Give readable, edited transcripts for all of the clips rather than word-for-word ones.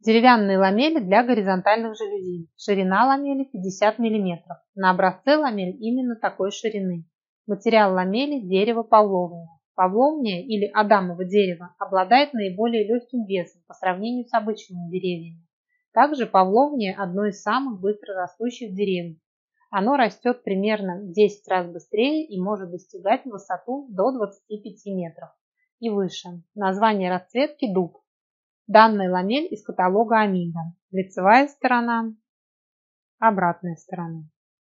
Деревянные ламели для горизонтальных жалюзи. Ширина ламели 50 мм. На образце ламель именно такой ширины. Материал ламели – дерево павловния. Павловния или адамово дерево обладает наиболее легким весом по сравнению с обычными деревьями. Также павловния – одно из самых быстрорастущих деревьев. Оно растет примерно в 10 раз быстрее и может достигать высоту до 25 метров и выше. Название расцветки – дуб. Данная ламель из каталога Амиго. Лицевая сторона, обратная сторона.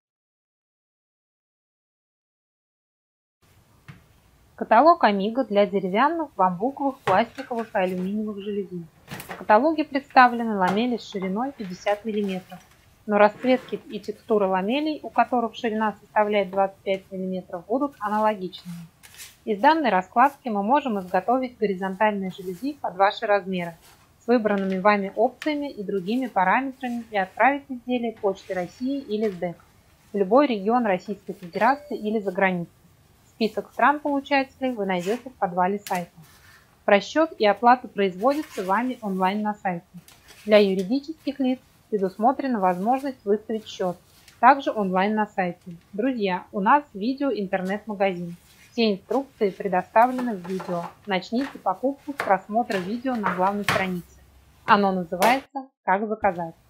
Каталог Амиго для деревянных, бамбуковых, пластиковых и алюминиевых жалюзи. В каталоге представлены ламели с шириной 50 мм, но расцветки и текстура ламелей, у которых ширина составляет 25 мм, будут аналогичными. Из данной раскладки мы можем изготовить горизонтальные жалюзи под ваши размеры с выбранными вами опциями и другими параметрами и отправить изделие Почтой России или СДЭК в любой регион Российской Федерации или за границей. Список стран-получателей вы найдете в подвале сайта. Расчет и оплата производятся вами онлайн на сайте. Для юридических лиц предусмотрена возможность выставить счет, также онлайн на сайте. Друзья, у нас видео-интернет-магазин. Все инструкции предоставлены в видео. Начните покупку с просмотра видео на главной странице. Оно называется «Как заказать».